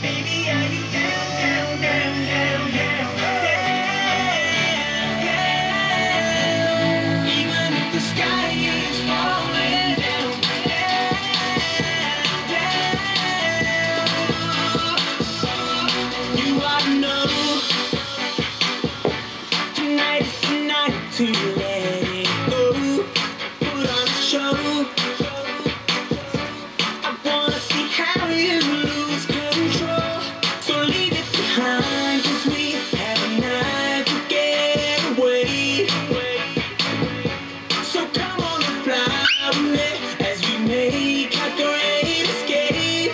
Baby, are you down, down, down, down, down, down, down? Even if the sky is falling down, down, down. You ought to know tonight is the night to let it go. Put on a show. I wanna see how you lose control. So leave it behind, 'cause we have a night to get away. So come on and fly with me as we make our great escape.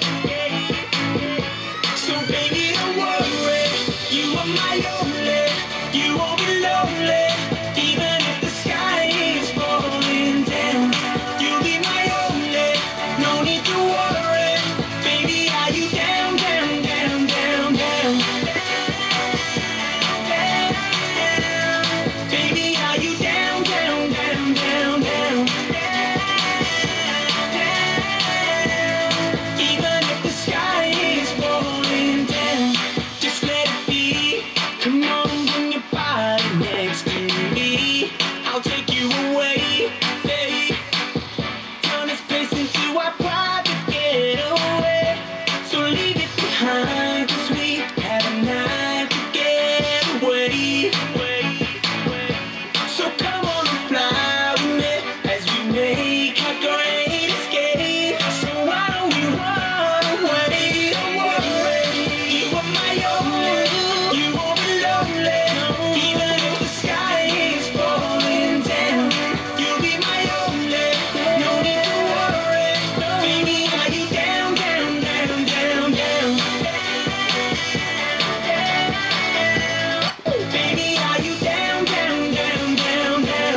So baby, don't worry, you are my only. You won't be lonely, even if the sky is falling down. You'll be my only, no need to worry. Baby, are you down, down, down, down, down? Baby, are you down, down, down, down, down? Even if the sky is falling down, just let it be. Come on, bring your body next to me. I'll take you away, babe. Turn this place into our private getaway. So leave it behind, 'cause we have a night to get away. So come on and fly with me as we make our great escape. So why don't we run away? Don't worry, you are my only. You won't be lonely, even if the sky is falling down. You'll be my only, no need to worry. Baby, are you down, down, down, down, down? Baby, are you down, down, down, down, down?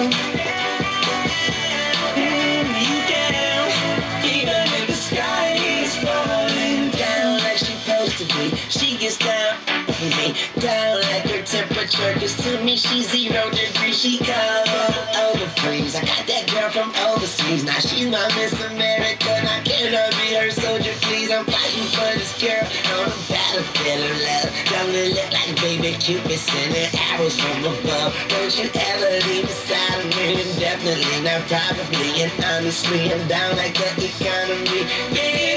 You down, even if the sky is falling down like she's supposed to be. She gets down for me, down like her temperature, 'cause to me she's 0 degrees. She cold over freeze. I got that girl from overseas. Now she's my Miss America, and I cannot be her soldier, please. I'm fighting for this girl on the battlefield of love. Don't it look like baby Cupid sending arrows from above? Don't you ever leave beside of me, definitely not probably. And honestly, I'm down like the economy. Yeah.